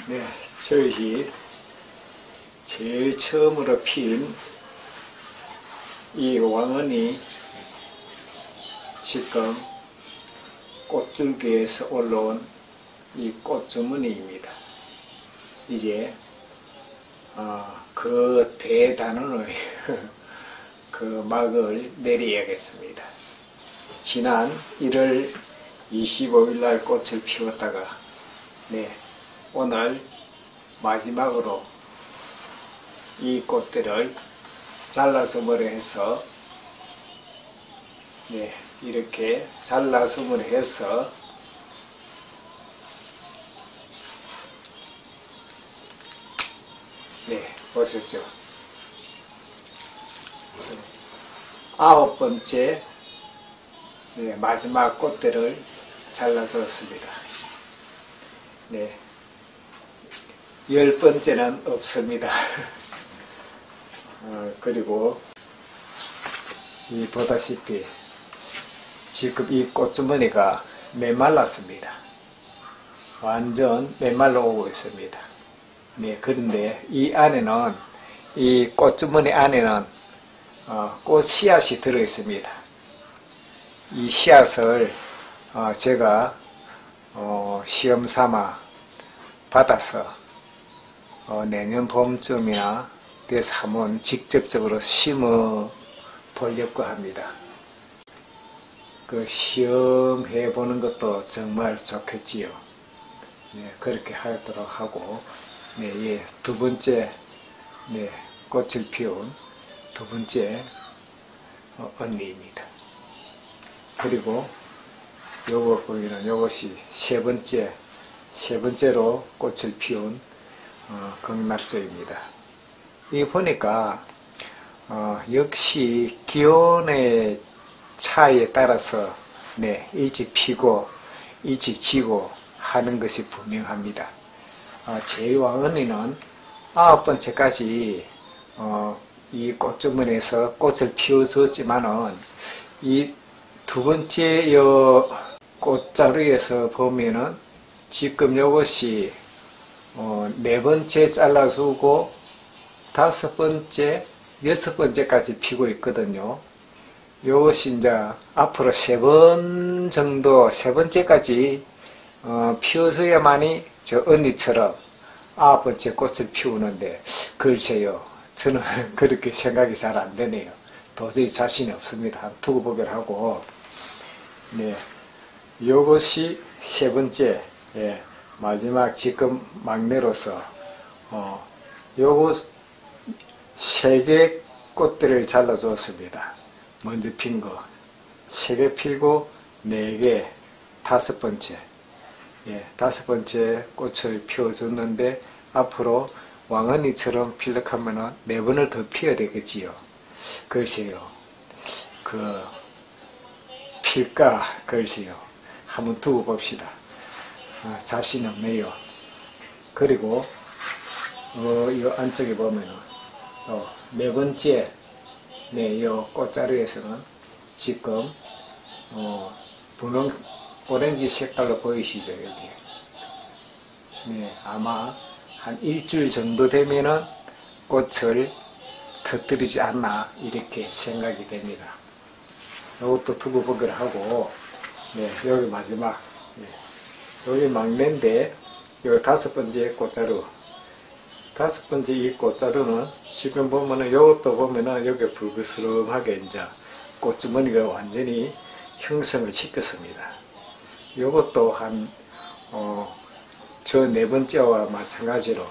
네, 저희 제일 처음으로 핀 이 왕언이 지금 꽃줄기에서 올라온 이 꽃주머니입니다. 이제 그 대단원의 그 막을 내려야겠습니다. 지난 1월 25일 날 꽃을 피웠다가 오늘 마지막으로 이 꽃들을 잘라서머리 해서 이렇게 잘라서머리 해서 보셨죠? 9번째 마지막 꽃들을 잘라줬습니다. 10번째는 없습니다. 그리고 보다시피 지금 이 꽃주머니가 메말랐습니다. 완전 메말라 오고 있습니다. 그런데 이 안에는, 이 꽃주머니 안에는 꽃 씨앗이 들어 있습니다. 이 씨앗을 제가 시험 삼아 받아서 내년 봄쯤이나 돼서 한번 직접적으로 심어 보려고 합니다. 그 시험해 보는 것도 정말 좋겠지요. 그렇게 하도록 하고, 두 번째, 꽃을 피운 두 번째 언니입니다. 그리고 요거 보이는 요것이 세 번째로 꽃을 피운 극락조입니다. 이 보니까 역시 기온의 차이에 따라서 일찍 피고 일찍 지고 하는 것이 분명합니다. 제 왕언니는 9번째까지 이 꽃주머니에서 꽃을 피워줬지만은 이 두 번째 꽃자루에서 보면은 지금 요것이 4번째 잘라주고 5번째, 6번째까지 피고 있거든요. 요것이 이제 앞으로 3번 정도, 3번째까지 피워줘야만이 저 언니처럼 9번째 꽃을 피우는데, 글쎄요, 저는 그렇게 생각이 잘 안 되네요. 도저히 자신이 없습니다. 두고 보기를 하고, 요것이 3번째, 마지막 지금 막내로서 요것 3개 꽃들을 잘라줬습니다. 먼저 핀 거 3개 피고 4개, 5번째 5번째 꽃을 피워줬는데, 앞으로 왕언니처럼 필력하면은 4번을 더 피워야 되겠지요. 글쎄요, 필까, 글쎄요, 한번 두고 봅시다. 자신 없네요. 그리고 이 안쪽에 보면은 4번째 이 꽃자루에서는 지금 분홍 오렌지 색깔로 보이시죠? 여기 아마 한 일주일 정도 되면은 꽃을 터뜨리지 않나 이렇게 생각이 됩니다. 이것도 두고 보기를 하고, 여기 마지막, 여기 막내인데, 여기 5번째 꽃자루. 5번째 이 꽃자루는 지금 보면은, 이것도 보면은, 여기 불그스름하게 이제 꽃주머니가 완전히 형성을 시켰습니다. 이것도 저 4번째와 마찬가지로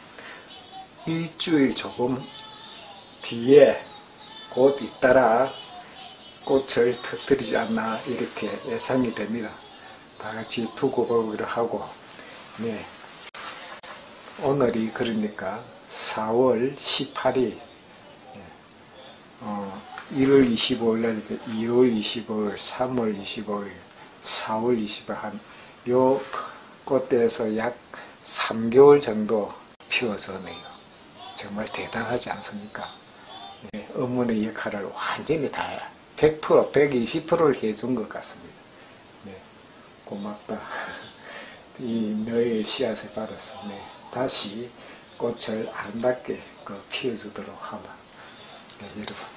일주일 조금 뒤에 곧 잇따라 꽃을 터뜨리지 않나 이렇게 예상이 됩니다. 다같이 두고 보기로 하고, 오늘이 그러니까 4월 18일 1월 25일 날 2월 25일, 3월 25일, 4월 25일 요 꽃대에서 약 3개월 정도 피워줬네요. 정말 대단하지 않습니까? 어머니 역할을 완전히 다 100%, 120%를 해준 것 같습니다. 고맙다. 이 너의 씨앗을 받았어. 다시 꽃을 아름답게 피워주도록 하면, 네, 여러분